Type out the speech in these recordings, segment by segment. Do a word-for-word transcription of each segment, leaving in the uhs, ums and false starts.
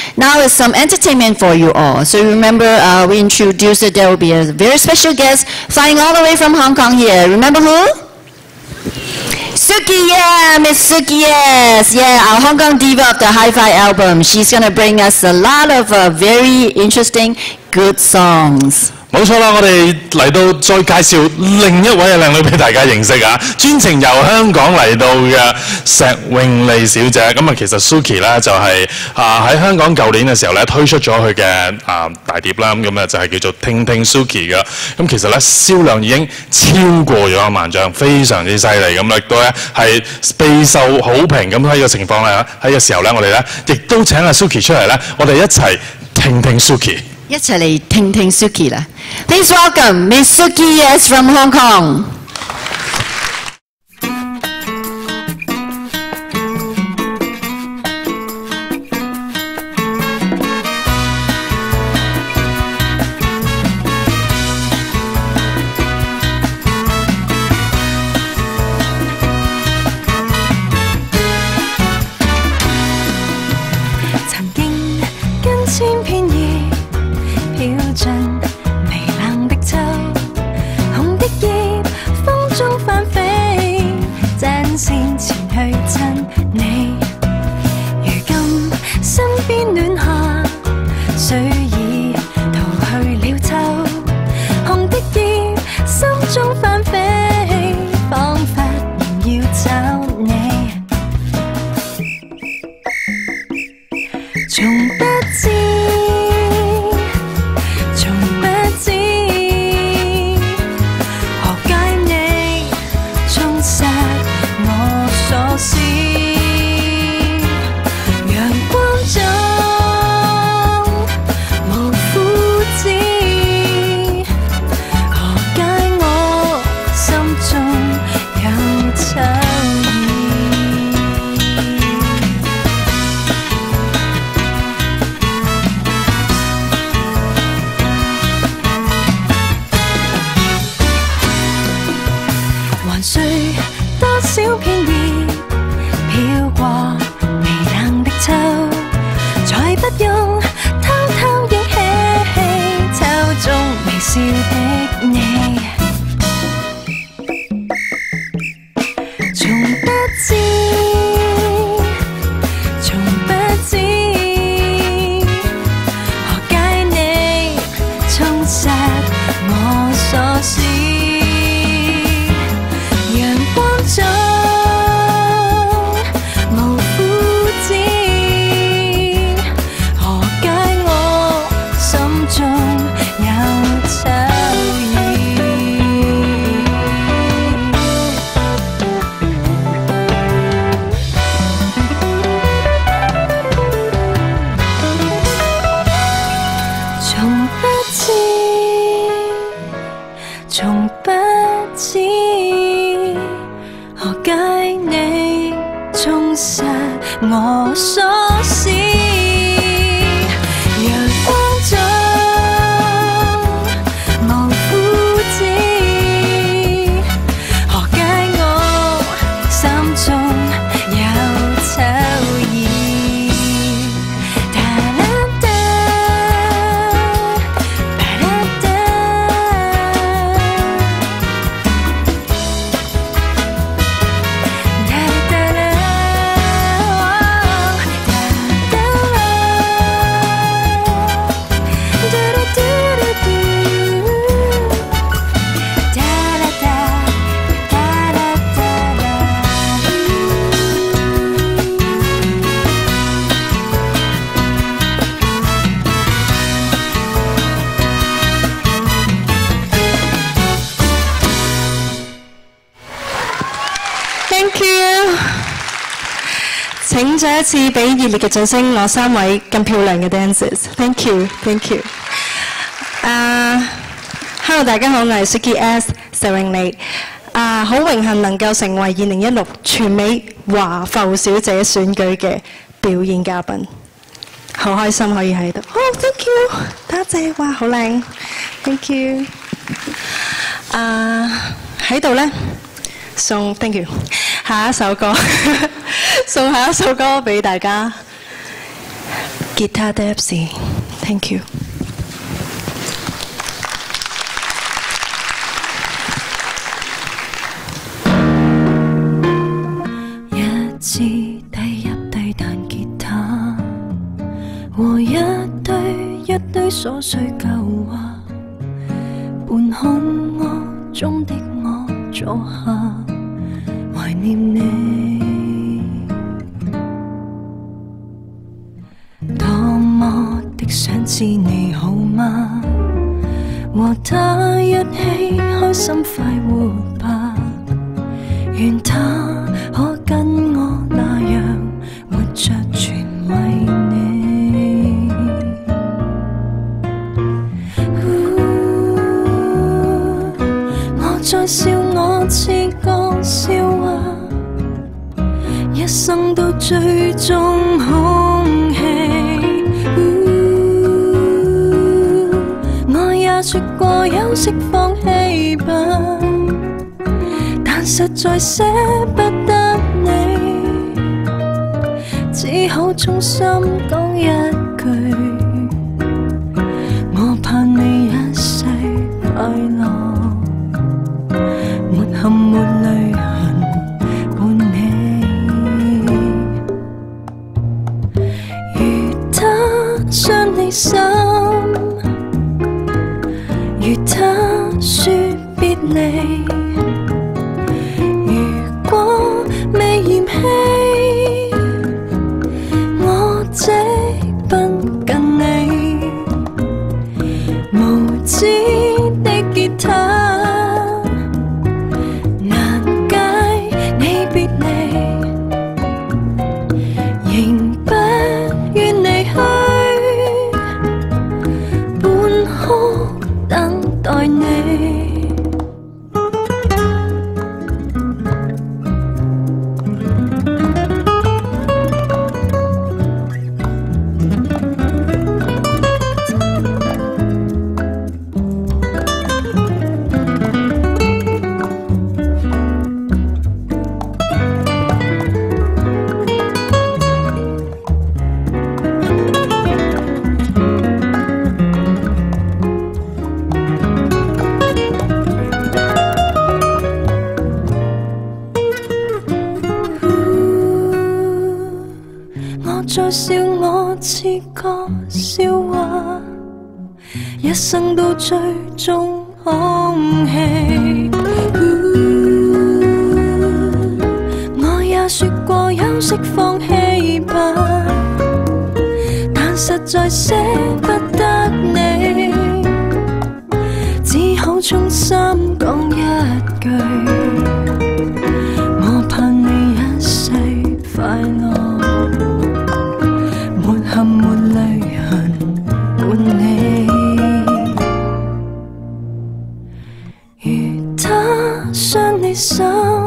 Now it's some entertainment for you all. So remember, uh, we introduced that there will be a very special guest flying all the way from Hong Kong here. Remember who? Suki, yeah, Miss Suki, yes, yeah, our Hong Kong diva of the Hi-Fi album. She's gonna bring us a lot of uh, very interesting, good songs. 冇錯啦，我哋嚟到再介紹另一位嘅靚女俾大家認識啊！專程由香港嚟到嘅石詠莉小姐，咁啊其實 Suki 咧就係啊喺香港舊年嘅時候咧推出咗佢嘅啊大碟啦，咁咁啊就係叫做聽聽 Suki 嘅，咁其實咧銷量已經超過咗一萬張，非常之犀利，咁亦都咧係備受好評，咁喺個情況咧喺個時候咧，我哋咧亦都請阿 Suki 出嚟咧，我哋一齊聽聽 Suki。 一齊嚟聽聽 Suki 啦 ！Please welcome Miss Suki yes from Hong Kong. 曾經跟千片葉飄進微冷的秋，紅的葉風中翻飛，爭先前去親你。如今身邊暖夏，水已逃去了秋，紅的葉心中翻飛，彷彿仍要找你。從不知，從不知，何解你充實我所思。陽光中無枯枝，何解我心中有秋意。還需多少片葉飄過微冷的秋，才不用偷偷憶起秋中微笑的你。從不知，從不知，何解你充實我所思。陽光中無枯枝，何解我心中有秋意。從不知，從不知，何解你充實我所思。陽光中無枯枝，何解我心中有秋意。哒啦哒，吧啦哒。Thank you， 請再一次俾熱烈嘅掌聲，攞三位咁漂亮嘅 dancers。Thank you，Thank you。啊、uh, ，Hello， 大家好，我係 Suki S 石詠莉。啊，好榮幸能夠成為二零一六全美華埠小姐選舉嘅表演嘉賓，好開心可以喺度。哦 ，Thank you， 多謝，哇，好靚 ，Thank you。啊，喺度咧送 Thank you。下一首歌，送下一首歌俾大家。 Guitar Debsy. Thank you. 一支低音低彈吉他和一堆一堆瑣碎舊話，半空屋中的我坐下懷念你，多麼的想知你好嗎？和他一起開心快活吧，願他可跟我那樣活着全為你。我在笑我似個笑話，一生都追蹤空氣。我也說過休息放棄吧，但實在捨不得你，只好衷心講一句，我盼你一世快樂，沒憾沒淚痕伴你。如他傷你心，如他說別離，如果未嫌棄，我即奔近你。無知的吉他，難解你別離，仍不願離去，半哭等待你。再笑我似個笑話，一生都追蹤空氣。我也說過休息放棄吧，但實在捨不得你，只好衷心講一句，我盼你一世快樂，沒憾沒淚痕伴你。如他傷你心，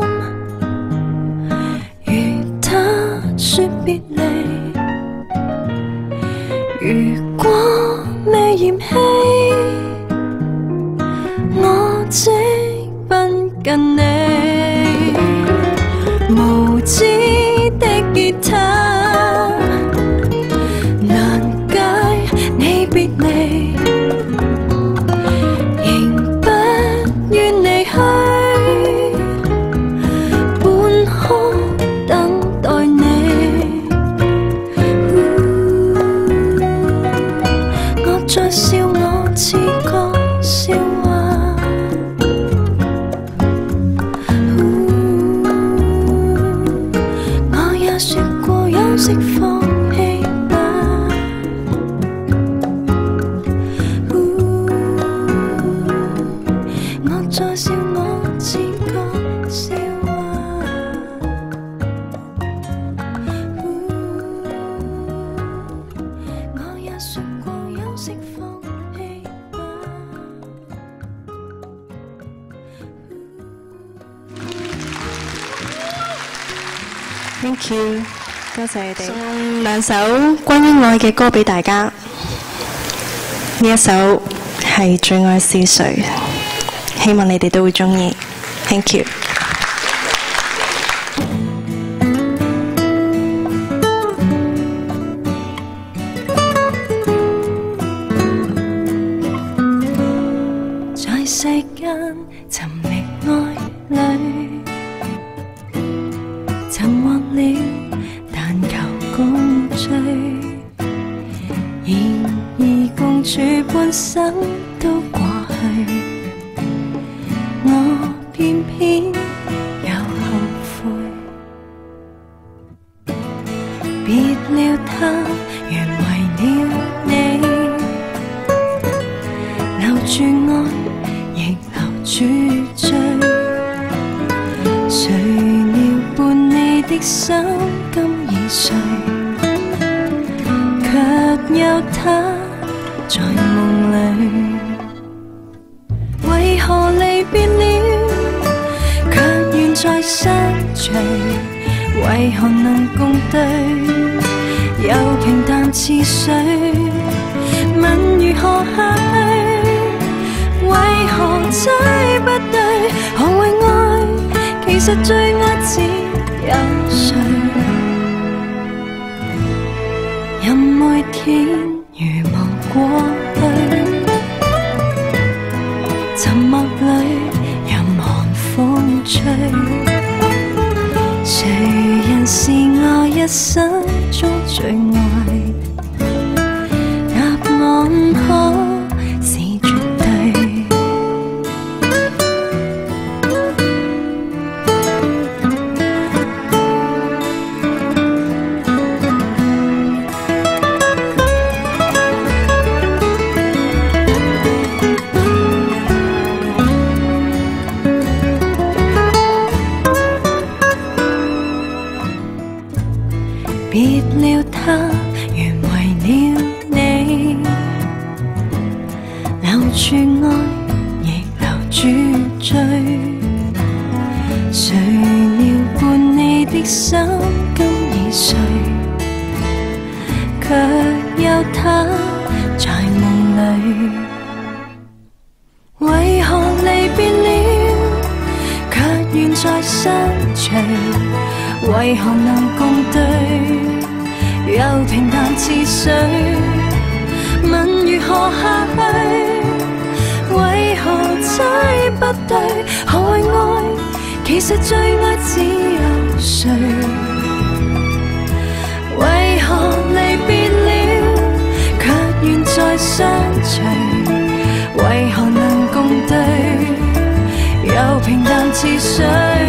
如他說別離，如果未嫌棄，我即奔近你。無知的吉他，難解你別離，仍不願離去，半哭等待你。我在笑我似個笑話，我也說過休息放棄吧，我在笑我似個笑話，我也說過休息放棄吧。 Thank you， 多謝你哋。送兩首關於愛嘅歌俾大家，呢一首係《最愛是誰》，希望你哋都會鍾意。Thank you。 世間尋覓愛侶，尋獲了，但求共聚。然而共處半生都過去，我偏偏又後悔。別了他，原為了你，留住愛，亦留住罪。誰料伴你的心今已碎，卻有他在夢裏。為何離別了，卻願再相隨？為何能共對，又平淡似水？問如何下去？為何猜不對？何謂愛？其實最愛只有誰？任每天如望過去，沉默裏任寒風吹。誰人是我一生中最愛？答案可是絕對。別了他，原為了你，留住愛，亦留住罪。誰料伴你的心今已碎，卻有他在夢裏。為何離別了，卻願再相隨？為何能共對，又平淡似水？問如何下去？為何猜不對？何謂愛？其實最愛只有誰？為何離別了，卻願再相隨？為何能共對，又平淡似水？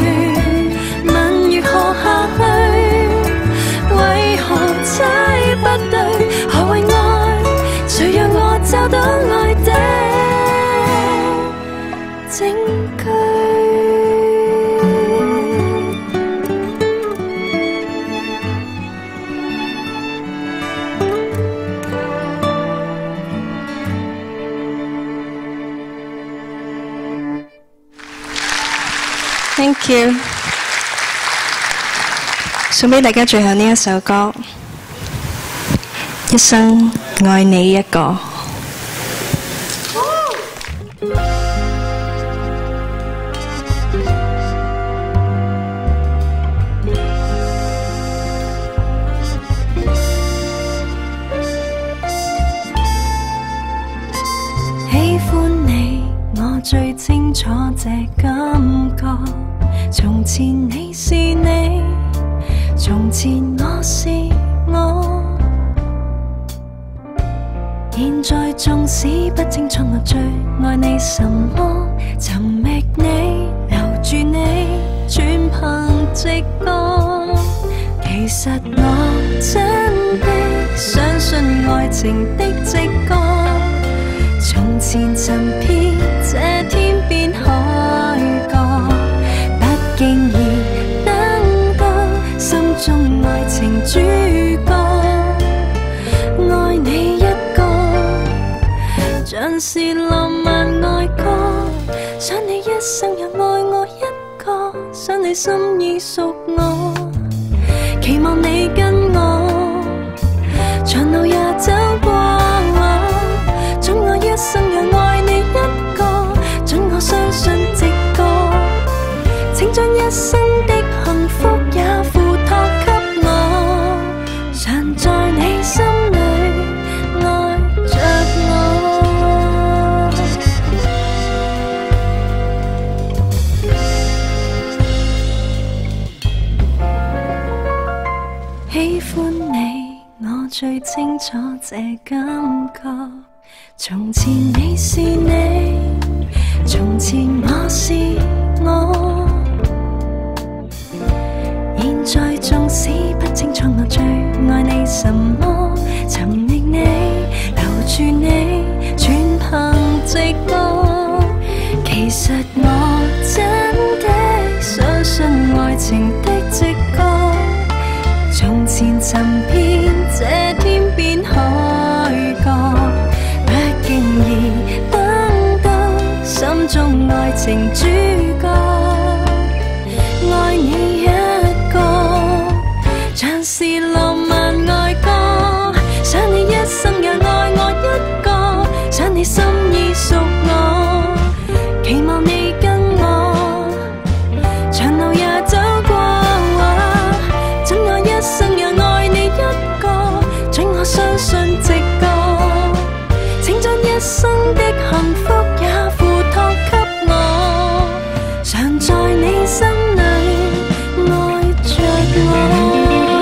如何下去？為何猜不對？何謂愛？誰讓我找到愛的證據？Thank you。送俾大家最後呢一首歌，一生愛你一個。喜歡你，我最清楚這感覺。從前你是你。從前我是我，現在縱使不清楚我最愛你什麼，尋覓你，留住你，全憑直覺。其實我真的相信愛情的直覺，從前曾遍這天邊海角，不經意心中愛情主角，愛你一個，像是浪漫愛歌。想你一生又愛我一個，想你心已屬我，期望你跟我長路也走過。准我一生又愛你一個，准我相信直覺，請將一生的幸福也付託給我，常在你心裏愛着我。 最清楚這感覺。從前你是你，從前我是我，現在縱使不清楚我最愛你什麼，尋覓你，留住你，全憑直覺。其實我真的相信愛情的直覺。從前尋遍這天邊海角，不經意等到心中愛情主角，愛你一個，像是浪漫愛歌，想你一生也愛我一個，想你心意屬我，期望你跟我，長路也走過，准我一生也愛你一個，准我相信直覺，請將一生的幸福也付託給我，常在你心裏愛着我。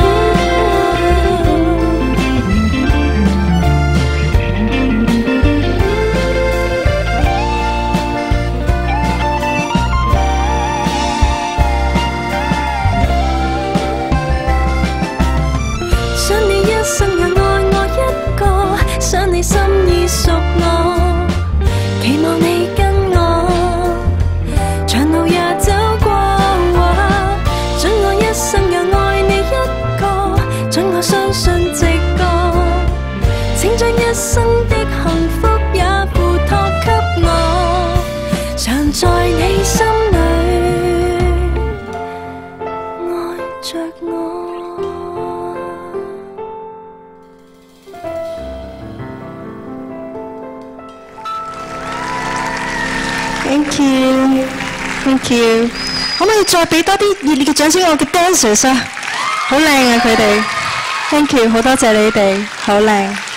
想你心意屬我，期望你跟我，長路也走過，准我一生也愛你一個，准我相信直覺，請將一生的幸福也付託給我，常在你心裏愛着我。Thank you, thank you。可唔可以再俾多啲熱烈嘅掌聲我嘅 dancers 啊？好靚啊佢哋 ，thank you， 好多謝你哋，好靚。